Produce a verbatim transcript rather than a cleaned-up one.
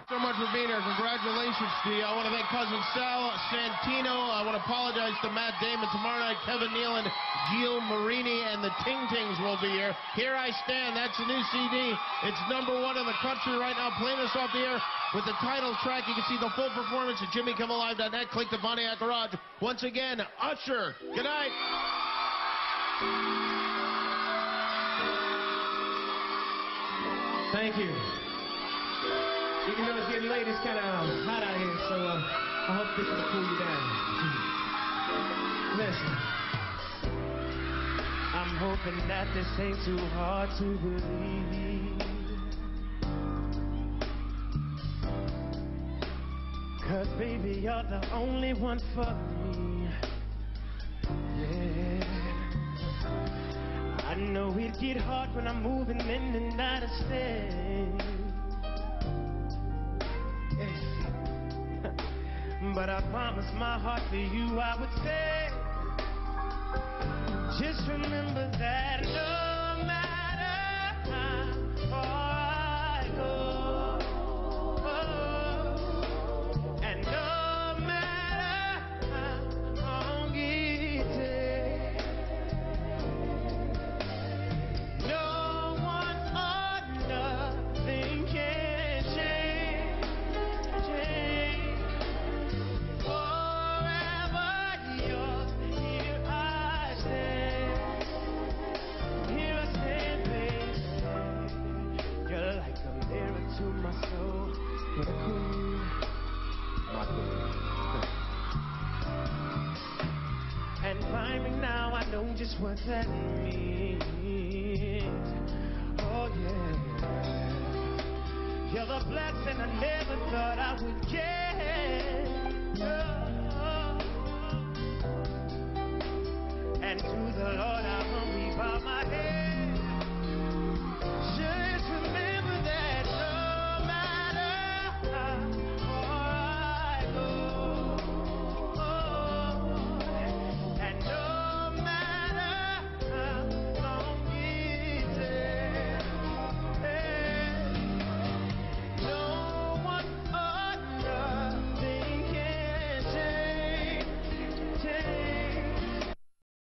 So much for being here. Congratulations to you. I want to thank Cousin Sal Santino. I want to apologize to Matt Damon. Tomorrow night, Kevin Nealon, Gil Marini, and the Ting Tings will be here. Here I Stand. That's the new C D. It's number one in the country right now. Playing this off the air with the title track. You can see the full performance at Jimmy Kimmel Live dot net. Click the Pontiac Garage. Once again, Usher. Good night. Thank you. Even though it's getting late, it's kind of hot out here, so uh, I hope this will cool you down. Listen. I'm hoping that this ain't too hard to believe. 'Cause baby, you're the only one for me. Yeah. I know it get hard when I'm moving in and out of state. But I promise my heart for you I would say, just remember that no matter how far I go, oh, and no matter how long it takes, no one or nothing can change, change. To my soul, you're the queen, my queen. And rhyming now, I know just what that means. Oh yeah, you're the blessing I never thought I would get. Oh.